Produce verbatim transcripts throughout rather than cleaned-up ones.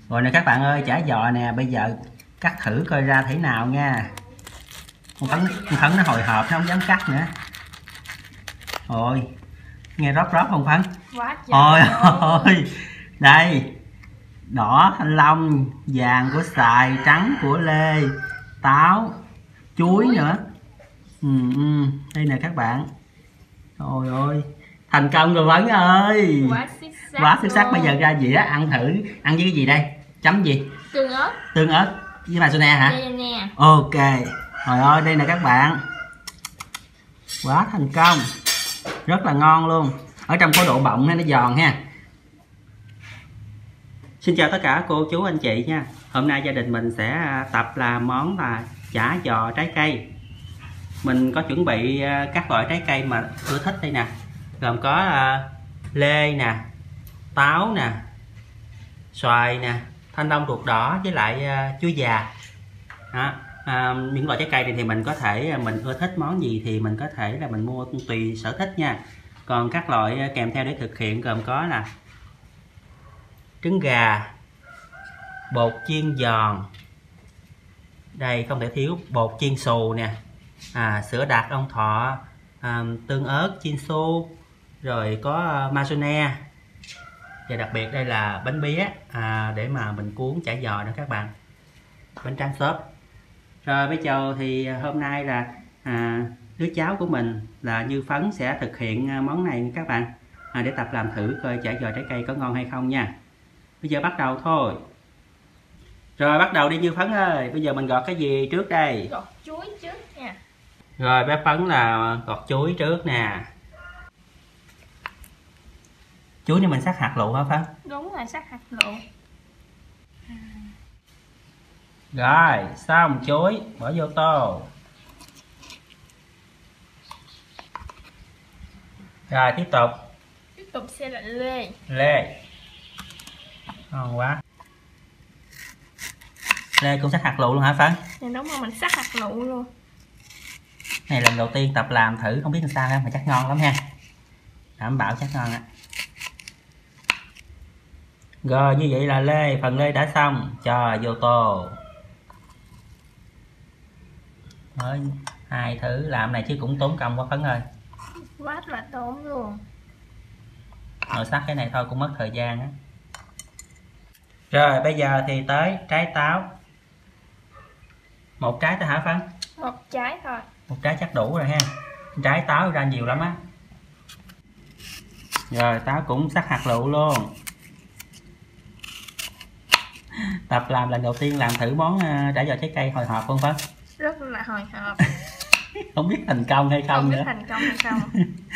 Rồi nè các bạn ơi, chả giò nè, bây giờ cắt thử coi ra thế nào nha. Con Phấn, con Phấn nó hồi hộp, nó không dám cắt nữa. Rồi, nghe rót rót không Phấn? Quá trời. Ôi ôi, đây, đỏ thanh long, vàng của xoài, trắng của lê, táo, chuối, chuối. nữa. Ừ, ừ, đây nè các bạn. Ôi ôi, thành công rồi Phấn ơi. Quá xuất sắc. Quá xuất sắc. Bây giờ ra dĩa ăn thử, ăn với cái gì đây? Chấm gì? Tương ớt. Tương ớt với mayonnaise hả? Đây nè. Ok. Trời ơi, đây nè các bạn. Quá thành công. Rất là ngon luôn. Ở trong có độ bọng hay nó giòn ha. Xin chào tất cả cô chú anh chị nha. Hôm nay gia đình mình sẽ tập làm món là chả giò trái cây. Mình có chuẩn bị các loại trái cây mà ưa thích đây nè. Gồm có lê nè, táo nè, xoài nè, thanh long ruột đỏ với lại chuối già. Đó. À, những loại trái cây này thì mình có thể mình ưa thích món gì thì mình có thể là mình mua tùy sở thích nha. Còn các loại kèm theo để thực hiện gồm có là trứng gà, bột chiên giòn, đây không thể thiếu bột chiên xù nè, à, sữa đặc ông thọ, à, tương ớt chiên su, rồi có mayonnaise, và đặc biệt đây là bánh bía à, để mà mình cuốn chả giò nữa các bạn, bánh tráng xốp. Rồi bây giờ thì hôm nay là à, đứa cháu của mình là Như Phấn sẽ thực hiện món này các bạn, à, để tập làm thử coi chả giò trái cây có ngon hay không nha. Bây giờ bắt đầu thôi. Rồi bắt đầu đi Như Phấn ơi. Bây giờ mình gọt cái gì trước đây? Gọt chuối trước nha. Rồi bé Phấn là gọt chuối trước nè. Chuối này mình sắc hạt lựu hả Phấn? Đúng rồi, sắc hạt lựu. Rồi xong chuối bỏ vô tô. Rồi tiếp tục. Tiếp tục sẽ là lê. Lê. Ngon quá. Lê cũng sắc hạt lựu luôn hả Phấn? Dạ đúng rồi, mình sắc hạt lựu luôn. Này lần đầu tiên tập làm thử không biết làm sao ha, mà chắc ngon lắm ha. Đảm bảo chắc ngon á. Rồi như vậy là lê, phần lê đã xong, cho vô tô. Mới hai thứ làm này chứ cũng tốn công quá Phấn ơi. Quá là tốn luôn. Nội sắc cái này thôi cũng mất thời gian á. Rồi bây giờ thì tới trái táo. Một trái thôi hả Phấn? Một trái thôi. Một trái chắc đủ rồi ha. Trái táo ra nhiều lắm á. Rồi táo cũng sắc hạt lựu luôn. Tập làm lần đầu tiên làm thử món chả giò trái cây hồi hộp không Phấn? Rất là hồi hộp. Không biết thành công hay không, không biết nữa. thành công hay không.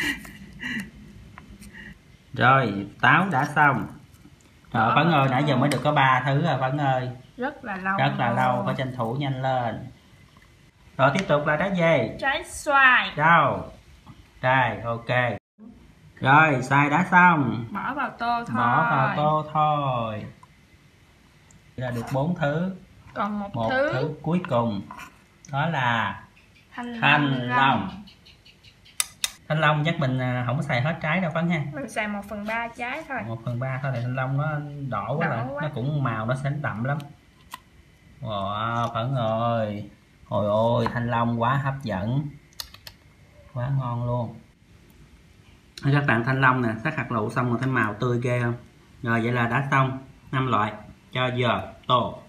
Rồi táo đã xong. Rồi Phấn ơi, nãy giờ mới được có ba thứ rồi Phấn ơi. Rất là lâu. Rất là lâu, phải tranh thủ nhanh lên. Rồi tiếp tục là trái gì? Trái xoài. Đâu? Đây, ok. Rồi, xoài đã xong. Bỏ vào tô thôi. Bỏ vào tô thôi. Là được bốn thứ. Còn một, một thứ. thứ cuối cùng. Đó là thanh, thanh long. Thanh long chắc mình không có xài hết trái đâu Phấn ha. Mình xài một phần ba trái thôi. một phần ba thôi, thì thanh long nó đỏ quá rồi, nó cũng màu nó sẽ đậm lắm. Wow, Phấn ơi. Ôi ôi, thanh long quá hấp dẫn. Quá ngon luôn. Các bạn, thanh long nè, sắc hạt lựu xong rồi thấy màu tươi ghê không? Rồi vậy là đã xong năm loại, cho giờ tô.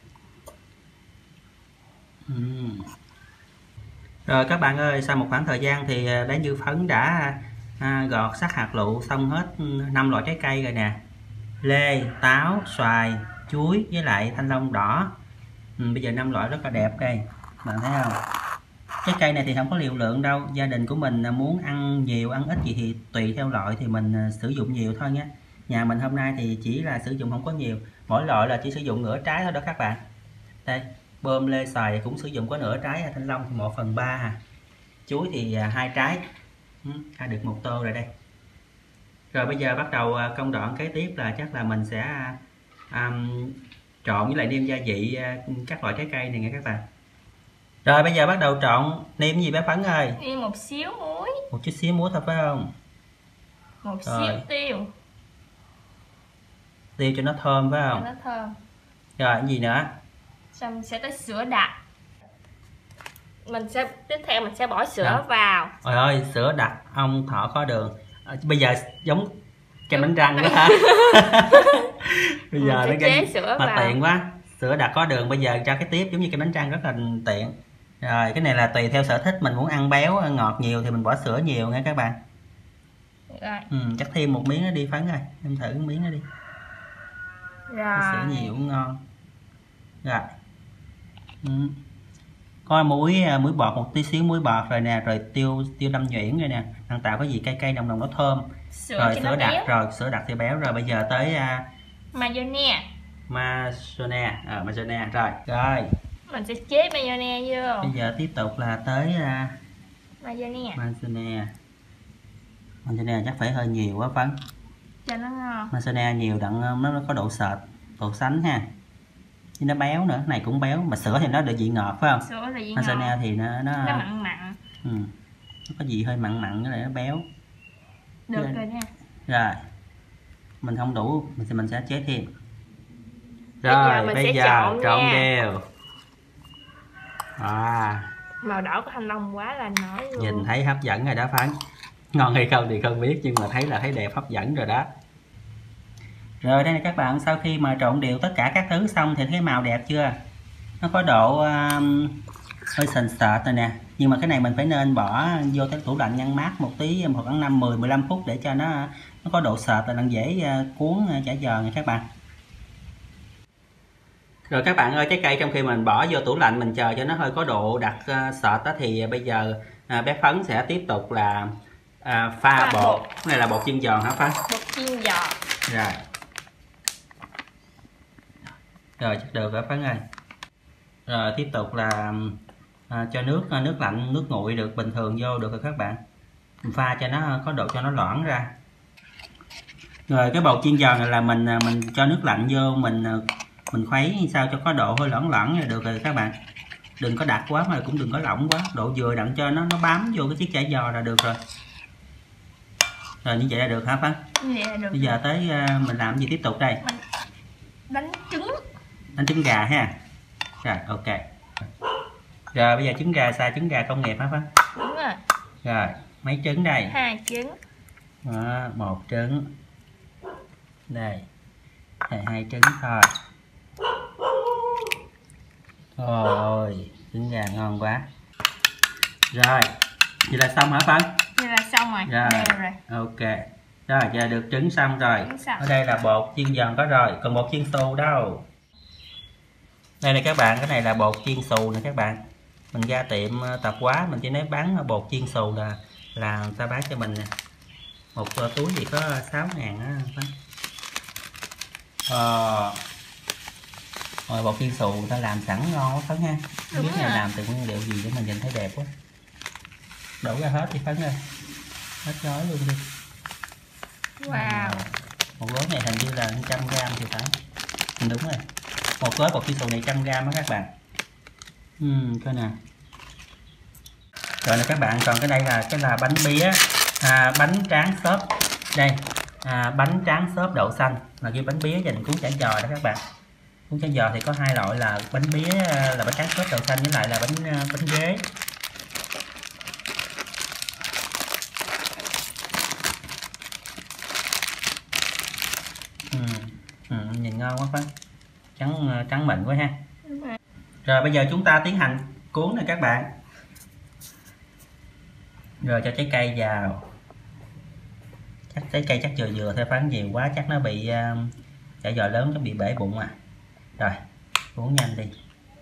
uhm. Rồi các bạn ơi, sau một khoảng thời gian thì bé Như Phấn đã à, gọt sắc hạt lựu xong hết năm loại trái cây rồi nè. Lê, táo, xoài, chuối với lại thanh long đỏ. ừ, Bây giờ năm loại rất là đẹp đây, bạn thấy không? Trái cây này thì không có liều lượng đâu, gia đình của mình muốn ăn nhiều ăn ít gì thì tùy theo loại thì mình sử dụng nhiều thôi nhé. Nhà mình hôm nay thì chỉ là sử dụng không có nhiều, mỗi loại là chỉ sử dụng nửa trái thôi đó các bạn. Đây, bơm lê xoài cũng sử dụng có nửa trái, thanh long thì một phần ba, chuối thì hai trái. Đã được một tô rồi đây. Rồi bây giờ bắt đầu công đoạn kế tiếp là chắc là mình sẽ um, trộn với lại nêm gia vị các loại trái cây này nha các bạn. Rồi bây giờ bắt đầu trộn. Nêm gì bé Phấn ơi? Nêm một xíu muối. Một chút xíu muối thôi phải không? Một rồi. Xíu tiêu. Tiêu cho nó thơm phải không? Cho nó thơm. Rồi cái gì nữa? Xong sẽ tới sữa đặc. Mình sẽ tiếp theo mình sẽ bỏ sữa à. vào. Trời ơi, sữa đặc ông thọ có đường. À, bây giờ giống kem đánh răng quá hả? Bây giờ nó chế sữa mà vào. tiện quá. Sữa đặc có đường, bây giờ cho cái tiếp giống như kem đánh răng rất là tiện. Rồi cái này là tùy theo sở thích, mình muốn ăn béo ngọt nhiều thì mình bỏ sữa nhiều nha các bạn. Rồi. Ừ, chắc thêm một miếng nó đi Phấn ơi, em thử một miếng nó đi. Rồi. Sữa nhiều cũng ngon. Rồi. Ừ. Có muối muối bọt, một tí xíu muối bọt rồi nè, rồi tiêu tiêu đâm nhuyễn rồi nè, ăn tạo cái gì cay cay nồng nồng nó thơm. Sữa Rồi cho sữa nó đặc béo. rồi sữa đặc thì béo. Rồi bây giờ tới uh, mayonnaise. mayonnaise à, mayonnaise rồi rồi Mình sẽ chế mayonnaise vô. bây giờ tiếp tục là tới uh, mayonnaise. mayonnaise. Mayonnaise chắc phải hơi nhiều quá Phấn, cho nó ngon. mayonnaise nhiều đặng nó có độ sệt, độ sánh ha, chứ nó béo nữa. Cái này cũng béo mà sữa thì nó được vị ngọt phải không? Sữa là vị mayonnaise ngọt. thì nó nó, nó mặn mặn. Ừ. Nó có gì hơi mặn mặn cái này nó béo. Được rồi nha. Rồi mình không đủ mình thì mình sẽ chế thêm. Rồi bây giờ, bây bây giờ trộn, trộn nha. đều. À, màu đỏ của thanh long quá là nổi luôn. Nhìn thấy hấp dẫn rồi đó Phấn. Ngon hay không thì không biết, nhưng mà thấy là thấy đẹp hấp dẫn rồi đó. Rồi đây này các bạn, sau khi mà trộn đều tất cả các thứ xong thì thấy màu đẹp chưa? Nó có độ um, hơi sền sệt rồi nè. Nhưng mà cái này mình phải nên bỏ vô cái tủ lạnh ngăn mát một tí, một khoảng năm mười mười lăm phút để cho nó nó có độ sệt là đang dễ cuốn chả giò nha các bạn. Rồi các bạn ơi, trái cây trong khi mình bỏ vô tủ lạnh mình chờ cho nó hơi có độ đặc uh, sệt đó, thì bây giờ uh, bé Phấn sẽ tiếp tục là uh, pha, pha bột. bột. Cái này là bột chiên giòn hả Phấn? Bột chiên giòn. Rồi. Rồi chắc được rồi Phấn ơi. Rồi tiếp tục là à, cho nước nước lạnh, nước nguội được bình thường vô được rồi các bạn. Mình pha cho nó có độ cho nó loãng ra. Rồi cái bột chiên giòn này là mình mình cho nước lạnh vô, mình mình khuấy sao cho có độ hơi loãng loãng là được rồi các bạn. Đừng có đặc quá mà cũng đừng có lỏng quá, độ vừa đặng cho nó nó bám vô cái chiếc chả giò là được rồi. Rồi như vậy là được hả Phấn? Như vậy là được. Bây giờ tới mình làm gì tiếp tục đây? Mình đánh trứng. Đánh trứng gà ha. Rồi ok. Rồi bây giờ trứng gà xài trứng gà công nghiệp hả Phấn? Đúng rồi. Rồi mấy trứng đây? Hai trứng. Đó, một trứng. Đây. Đây hai trứng thôi. Ôi, trứng gà ngon quá. Rồi, vậy là xong hả Phấn? Vậy là xong rồi. Rồi, đều rồi. ok. Rồi, giờ được trứng xong rồi. Trứng xong. Ở đây là bột chiên giòn có rồi, còn bột chiên xù đâu. Đây này các bạn, cái này là bột chiên xù nè các bạn. Mình ra tiệm tạp hóa mình chỉ nói bán bột chiên xù là là người ta bán cho mình nè. Một túi gì có sáu ngàn á. Ờ. Rồi bột chiên xù người ta làm sẵn ngon quá Phấn ha. Không biết này làm từ nguyên liệu gì để mình nhìn thấy đẹp quá. Đổ ra hết đi Phấn ơi. Hết gói luôn đi. Wow. Một gói này hình như là một trăm gram thì phải. Đúng rồi. Một gói bột chiên xù này một trăm gram đó các bạn. Uhm, coi nè. Rồi nè các bạn, còn cái đây là cái là bánh bía, à, bánh tráng xốp. Đây, à, bánh tráng xốp đậu xanh là cái bánh bía dành cuốn chả giò đó các bạn. Cuốn chả giò thì có hai loại là bánh bía là bánh tráng xốp đậu xanh với lại là bánh bánh ghế. Ừ, ừ, nhìn ngon quá Phấn. Trắng trắng mịn quá ha. Rồi. Rồi bây giờ chúng ta tiến hành cuốn nè các bạn. Rồi cho trái cây vào. Chắc trái cây chắc vừa vừa thôi Phấn, nhiều quá chắc nó bị uh, chả giò lớn nó bị bể bụng à. Rồi cuốn nhanh đi.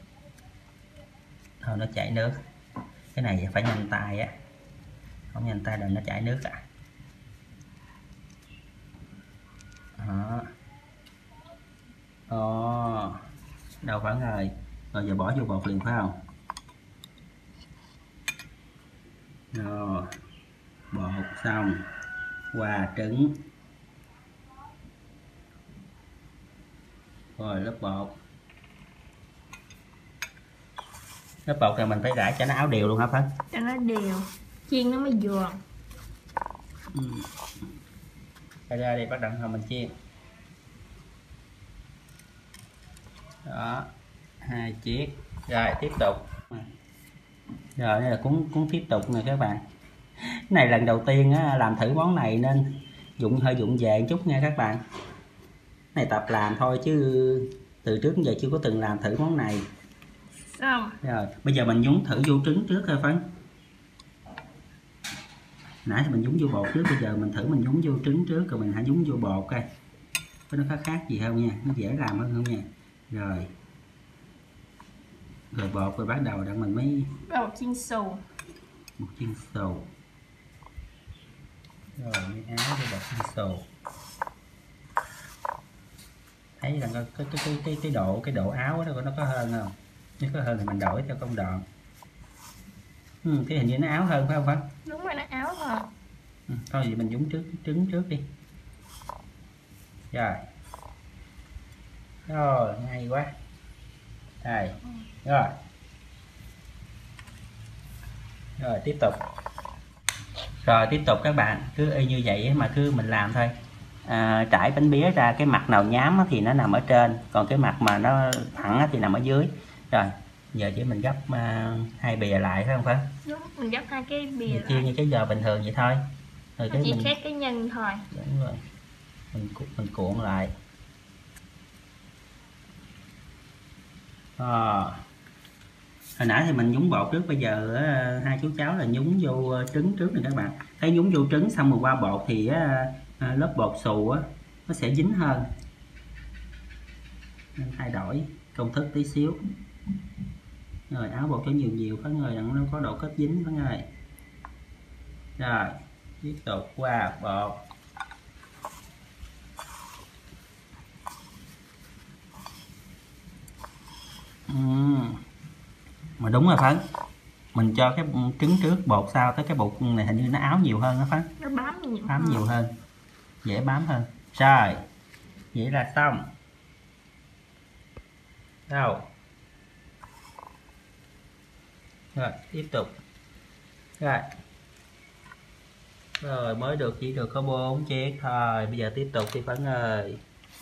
Thôi nó chảy nước. Cái này phải nhanh tay á. Không nhanh tay là nó chảy nước à. Đó. Ồ. Đâu Phấn ơi. Rồi giờ bỏ vô bột liền phải không? Rồi. Bột xong. Hòa trứng. Rồi lớp bột. Lớp bột này mình phải rải cho nó áo đều luôn hả Phấn? Cho nó đều. Chiên nó mới giòn. Ừ. Ra đi bắt đầu mình chiên. Đó, hai chiếc. Rồi tiếp tục. Rồi đây là cuốn cuốn tiếp tục nè các bạn. Cái này lần đầu tiên á, làm thử món này nên dụng hơi dụng về chút nha các bạn. Này tập làm thôi chứ từ trước đến giờ chưa có từng làm thử món này. Xong. Rồi bây giờ mình nhúng thử vô trứng trước thôi Phấn. Nãy thì mình nhúng vô bột trước, bây giờ mình thử mình nhúng vô trứng trước rồi mình hãy nhúng vô bột coi có nó khác khác gì không nha, nó dễ làm hơn không nha. Rồi rồi bột rồi bắt đầu đặng mình mới bột chiên xù. bột chiên xù. Rồi mới áo với bột chiên xù. Thấy rằng cái cái cái cái cái độ cái độ áo đó nó có hơn không? Nếu có hơn thì mình đổi theo công đoạn. Ừ, cái hình như nó áo hơn phải không Phấn? Đúng rồi, nó áo hơn. Ừ, thôi thì mình nhúng trước trứng trước đi. Rồi rồi hay quá. Đây rồi rồi tiếp tục. Rồi tiếp tục các bạn, cứ y như vậy mà cứ mình làm thôi. À, trải bánh bía ra, cái mặt nào nhám thì nó nằm ở trên, còn cái mặt mà nó thẳng thì nằm ở dưới. Rồi giờ chỉ mình gấp uh, hai bìa lại phải không Phấn? Đúng, mình gấp hai cái bìa mình chia như cái giò bình thường vậy thôi. Rồi cái chỉ mình... khác cái nhân thôi. Đúng rồi, mình mình cuộn lại. À, hồi nãy thì mình nhúng bột trước, bây giờ uh, hai chú cháu là nhúng vô uh, trứng trước nè các bạn. Thấy nhúng vô trứng xong rồi qua bột thì uh, uh, lớp bột xù uh, nó sẽ dính hơn, nên thay đổi công thức tí xíu. Rồi áo bột cho nhiều nhiều Phấn ơi, đặng nó có độ kết dính Phấn ơi. Rồi tiếp tục qua bột. uhm. Mà đúng rồi Phấn, mình cho cái trứng trước bột sau, tới cái bột này hình như nó áo nhiều hơn đó Phấn. Nó bám nhiều, bám hơn. nhiều hơn, dễ bám hơn. Rồi vậy là xong. Đâu rồi tiếp tục. Rồi rồi mới được chỉ được có bốn chiếc thôi, bây giờ tiếp tục đi Phấn ơi.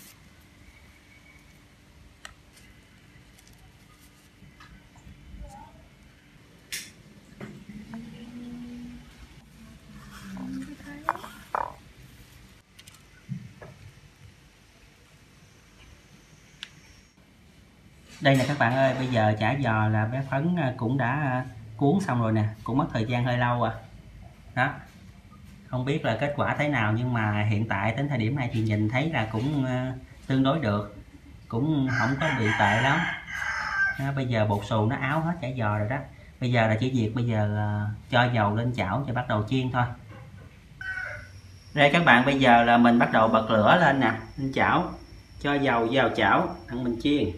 Đây nè các bạn ơi, bây giờ chả giò là bé Phấn cũng đã cuốn xong rồi nè, cũng mất thời gian hơi lâu à. Đó, không biết là kết quả thế nào nhưng mà hiện tại đến thời điểm này thì nhìn thấy là cũng uh, tương đối được, cũng không có bị tệ lắm. Đó, bây giờ bột xù nó áo hết chả giò rồi đó. Bây giờ là chỉ việc bây giờ uh, cho dầu lên chảo cho bắt đầu chiên thôi. Đây các bạn, bây giờ là mình bắt đầu bật lửa lên nè, lên chảo, cho dầu vào chảo, thằng mình chiên.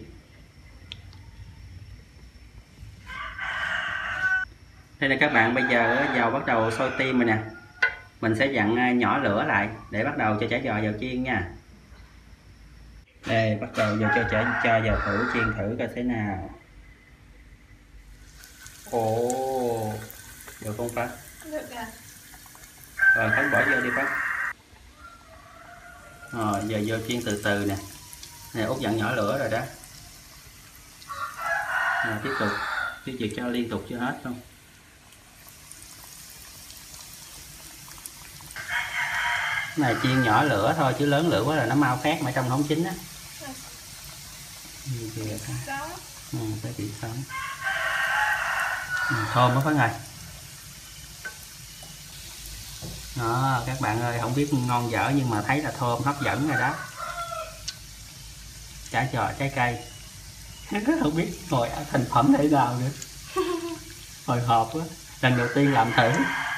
Đây là các bạn, bây giờ dầu bắt đầu sôi tim rồi nè. Mình sẽ dặn nhỏ lửa lại để bắt đầu cho chả giò vào chiên nha. Đây, bắt đầu giờ cho chả cho vào thử chiên thử coi thế nào. Ồ, được không Phấn? Được à. Rồi Phấn bỏ vô đi Phấn. Rồi giờ vô chiên từ từ nè. Này Út dặn nhỏ lửa rồi đó. Rồi tiếp tục, tiếp tục cho liên tục cho hết không. Này chiên nhỏ lửa thôi chứ lớn lửa quá là nó mau khét mà trong không chín á. Ừ, phải bị sống. Ừ, thơm quá Phấn ơi. Đó các bạn ơi, không biết ngon dở nhưng mà thấy là thơm hấp dẫn rồi đó. Chả giò trái cây. Không biết ngồi thành phẩm thế nào nữa. Hồi hộp quá, lần đầu tiên làm thử.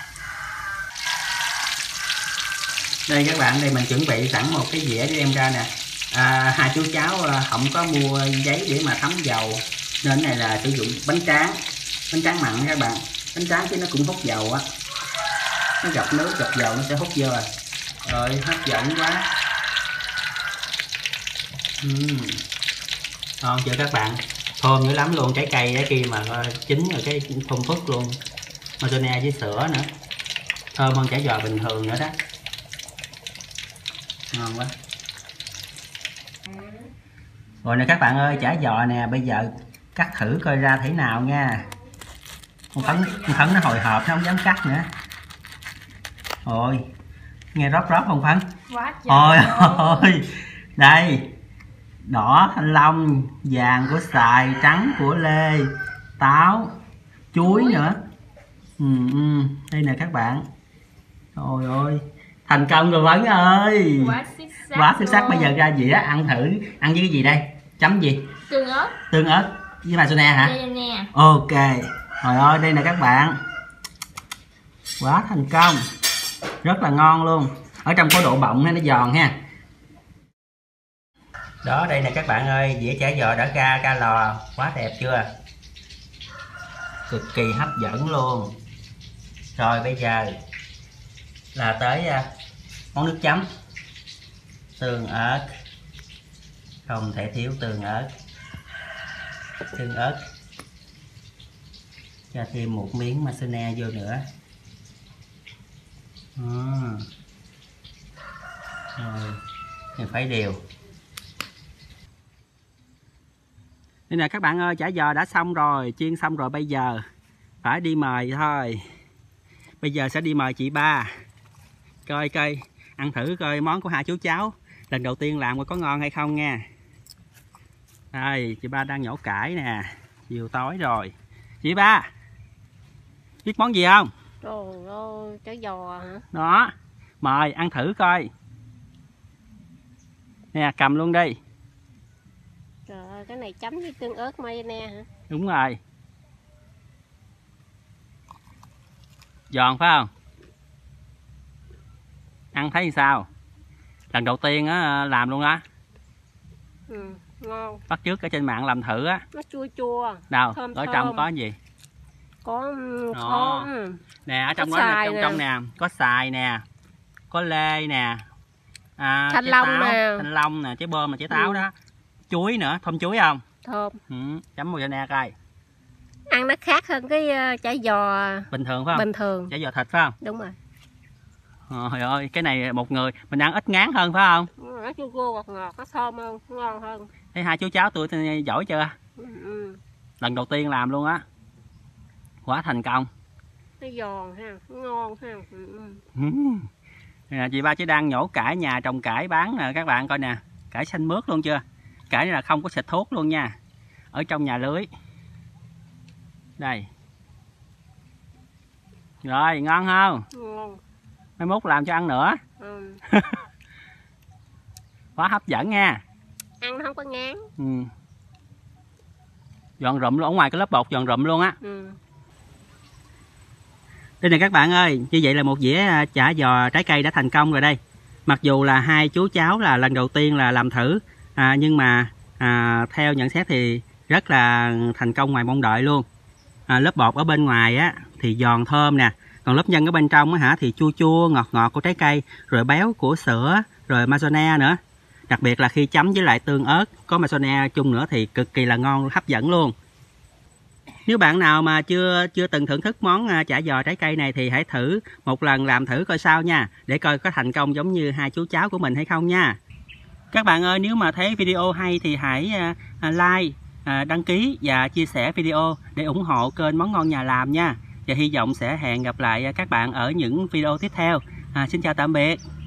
Đây các bạn, đây mình chuẩn bị sẵn một cái dĩa để đem ra nè. À, hai chú cháu không có mua giấy để mà thấm dầu nên này là sử dụng bánh tráng, bánh tráng mặn các bạn. Bánh tráng chứ nó cũng hút dầu á, nó gặp nước gặp dầu nó sẽ hút vô rồi. Rồi hấp dẫn quá. uhm. Ngon chưa các bạn, thơm dữ lắm luôn. Trái cây đó kia mà chín rồi cái thơm phức luôn, mazone với sữa nữa, thơm hơn chả giò bình thường nữa đó. Ngon quá. Rồi nè các bạn ơi, chả giò nè, bây giờ cắt thử coi ra thế nào nha. Con Phấn, con Phấn nó hồi hộp, nó không dám cắt nữa. Ôi, nghe rót rót không Phấn? Quá trời. Ôi ôi, đây, đỏ thanh long, vàng của xoài, trắng của lê, táo, chuối, chuối. nữa. Ừ, ừ, đây nè các bạn. Ôi ôi, thành công rồi Phấn ơi. Quá xuất sắc. Quá xuất sắc. Bây giờ ra dĩa ăn thử, ăn với cái gì đây? Chấm gì? Tương ớt. Tương ớt với mayonnaise hả? Đây nè. Ok. Trời ơi, đây nè các bạn. Quá thành công. Rất là ngon luôn. Ở trong có độ bọng hay nó giòn ha. Đó, đây nè các bạn ơi, dĩa chả giò đã ra ca lò. Quá đẹp chưa? Cực kỳ hấp dẫn luôn. Rồi bây giờ là tới món nước chấm. Tương ớt, không thể thiếu tương ớt. Tương ớt, cho thêm một miếng mayonnaise vô nữa. À. Rồi, mình phải đều. Đây nè các bạn ơi, chả giò đã xong rồi, chiên xong rồi, bây giờ phải đi mời thôi. Bây giờ sẽ đi mời chị ba coi coi, ăn thử coi món của hai chú cháu lần đầu tiên làm coi có ngon hay không nha. Đây, chị ba đang nhổ cải nè, chiều tối rồi. Chị ba biết món gì không? Trời ơi, chả giò hả? Đó, mời ăn thử coi. Nè, cầm luôn đi. Trời ơi, cái này chấm với tương ớt mayonnaise hả? Đúng rồi. Giòn phải không? Ăn thấy sao? Lần đầu tiên á làm luôn á. Ừ, ngon. Bắt chước ở trên mạng làm thử á. Nó chua chua. Đâu, thơm ở thơm. trong có gì? Có Đó. khóm. Nè, ở trong có đó nè, xoài trong nè. trong nè, có xoài nè, có lê nè, à, thanh trái long táo, nè, thanh long nè, trái bơm mà trái táo ừ. đó, chuối nữa, thơm chuối không? Thơm. Ừ, chấm mùi nè coi. Ăn nó khác hơn cái chả giò Bình thường phải không? bình thường. Chả giò thịt phải không? Đúng rồi. Trời ơi, cái này một người mình ăn ít ngán hơn phải không? Nó chua chua ngọt ngọt, nó thơm hơn, ngon hơn. Thấy hai chú cháu tôi giỏi chưa? Ừ, ừ. Lần đầu tiên làm luôn á. Quá thành công. Nó giòn ha, ngon ha. Ừ, ừ. Nè, chị ba chỉ đang nhổ cải, nhà trồng cải bán nè các bạn coi nè. Cải xanh mướt luôn chưa? Cải này là không có xịt thuốc luôn nha. Ở trong nhà lưới. Đây. Rồi, ngon không? Ngon. Mai mốt làm cho ăn nữa. Ừ. Quá hấp dẫn nha. Ăn nó không có ngán. Ừ. Giòn rụm luôn, ở ngoài cái lớp bột giòn rụm luôn á. Ừ. Đây nè các bạn ơi, như vậy là một dĩa chả giò trái cây đã thành công rồi đây. Mặc dù là hai chú cháu là lần đầu tiên là làm thử, à, nhưng mà à, theo nhận xét thì rất là thành công ngoài mong đợi luôn. À, lớp bột ở bên ngoài á thì giòn thơm nè, còn lớp nhân ở bên trong á hả thì chua chua ngọt ngọt của trái cây, rồi béo của sữa, rồi mayonnaise nữa. Đặc biệt là khi chấm với lại tương ớt có mayonnaise chung nữa thì cực kỳ là ngon, hấp dẫn luôn. Nếu bạn nào mà chưa chưa từng thưởng thức món chả giò trái cây này thì hãy thử một lần làm thử coi sao nha, để coi có thành công giống như hai chú cháu của mình hay không nha. Các bạn ơi, nếu mà thấy video hay thì hãy like, đăng ký và chia sẻ video để ủng hộ kênh Món Ngon Nhà Làm nha. Và hy vọng sẽ hẹn gặp lại các bạn ở những video tiếp theo. À, xin chào tạm biệt.